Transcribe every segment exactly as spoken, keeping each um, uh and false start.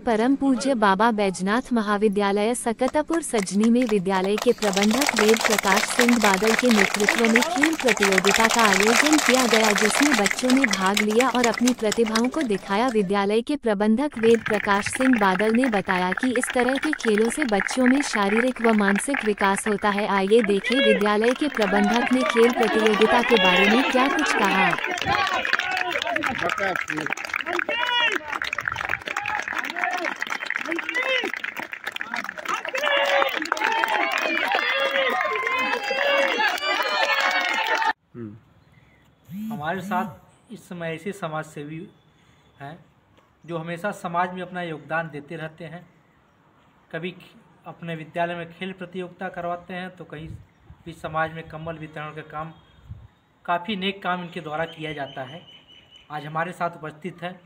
परम पूज्य बाबा बैजनाथ महाविद्यालय सकतपुर सजनी में विद्यालय के प्रबंधक वेद प्रकाश सिंह बादल के नेतृत्व में खेल प्रतियोगिता का आयोजन किया गया, जिसमें बच्चों ने भाग लिया और अपनी प्रतिभाओं को दिखाया। विद्यालय के प्रबंधक वेद प्रकाश सिंह बादल ने बताया कि इस तरह के खेलों से बच्चों में शारीरिक व मानसिक विकास होता है। आइए देखें विद्यालय के प्रबंधक ने खेल प्रतियोगिता के बारे में क्या कुछ कहा। हमारे साथ इस समय ऐसे समाज सेवी हैं जो हमेशा समाज में अपना योगदान देते रहते हैं। कभी अपने विद्यालय में खेल प्रतियोगिता करवाते हैं तो कहीं भी समाज में कंबल वितरण का काम, काफ़ी नेक काम इनके द्वारा किया जाता है। आज हमारे साथ उपस्थित है,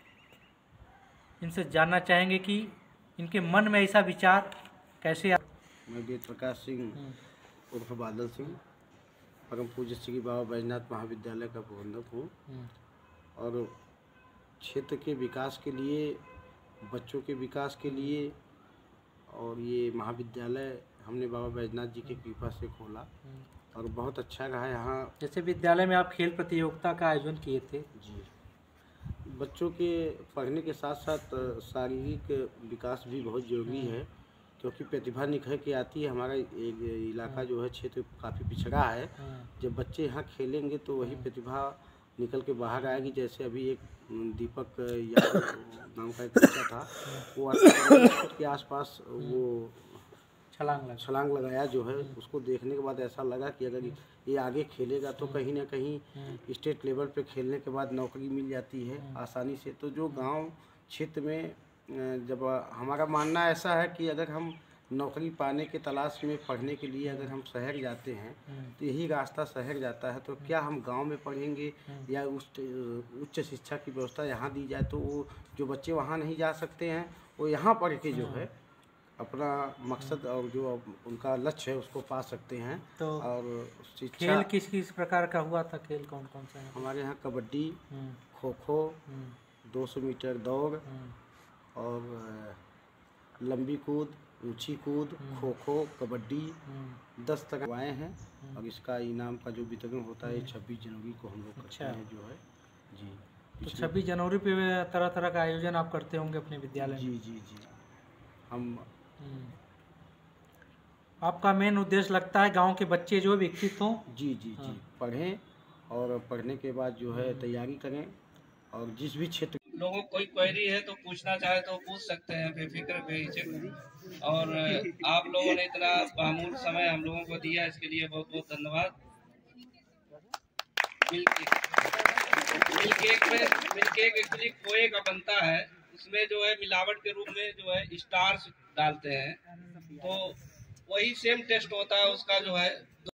इनसे जानना चाहेंगे कि इनके मन में ऐसा विचार कैसे आ... मैं वेद प्रकाश सिंह उर्फ बादल सिंह परम पूज्य श्री बाबा बैजनाथ महाविद्यालय का प्रबंधक हूँ और क्षेत्र के विकास के लिए, बच्चों के विकास के लिए और ये महाविद्यालय हमने बाबा बैजनाथ जी की कृपा से खोला और बहुत अच्छा रहा। यहाँ जैसे विद्यालय में आप खेल प्रतियोगिता का आयोजन किए थे जी, बच्चों के पढ़ने के साथ साथ शारीरिक विकास भी बहुत ज़रूरी है, क्योंकि प्रतिभा निखर के आती है। हमारा एक इलाका जो है, क्षेत्र काफ़ी पिछड़ा है। जब बच्चे यहाँ खेलेंगे तो वही प्रतिभा निकल के बाहर आएगी। जैसे अभी एक दीपक यादव नाम का एक बच्चा था, वो के आसपास वो छलांग लगा छलांग लगाया जो है, उसको देखने के बाद ऐसा लगा कि अगर ये आगे खेलेगा तो कहीं ना कहीं स्टेट लेवल पे खेलने के बाद नौकरी मिल जाती है आसानी से। तो जो गांव क्षेत्र में, जब हमारा मानना ऐसा है कि अगर हम नौकरी पाने के तलाश में पढ़ने के लिए अगर हम शहर जाते हैं तो यही रास्ता शहर जाता है। तो क्या हम गांव में पढ़ेंगे या उस उच्च शिक्षा की व्यवस्था यहाँ दी जाए तो वो जो बच्चे वहाँ नहीं जा सकते हैं वो यहाँ पढ़ के जो है अपना मकसद और जो उनका लक्ष्य है उसको पा सकते हैं। तो और शिक्षा खेल किस किस प्रकार का हुआ था? खेल कौन कौन सा है हमारे यहाँ? कबड्डी, खो खो, दो सौ मीटर दौड़ और लंबी कूद, ऊंची कूद, खो खो, कबड्डी, दस तक आए हैं। और इसका इनाम का जो वितरण होता है छब्बीस जनवरी को हम लोग करते हैं जो है जी। तो छब्बीस जनवरी पे तरह तरह का आयोजन आप करते होंगे अपने विद्यालय में? जी जी जी हम आपका मेन उद्देश्य लगता है गांव के बच्चे जो विकसित हों। जी जी जी पढ़ें और पढ़ने के बाद जो है तैयारी करें और जिस भी क्षेत्र लोगों को कोई क्वेरी है तो पूछना चाहे तो पूछ सकते हैं बेफिक्र बेहिचक। और आप लोगों ने इतना बहुमूल्य समय हम लोगों को दिया, इसके लिए बहुत बहुत धन्यवाद। मिल्क केक में मिल्क केक एक्चुअली खोए का बनता है, उसमें जो है मिलावट के रूप में जो है स्टार्च डालते हैं, तो वही सेम टेस्ट होता है उसका जो है।